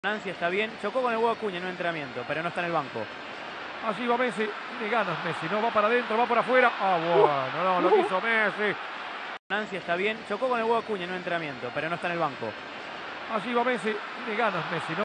Nancy está bien, chocó con el huevo Acuña en un entrenamiento, pero no está en el banco. Allí va Messi, le ganas Messi, no va para adentro, va por afuera. Ah, bueno, no, lo quiso Messi. Nancy está bien, chocó con el huevo Acuña en un entrenamiento, pero no está en el banco. Allí va Messi, le ganas Messi, no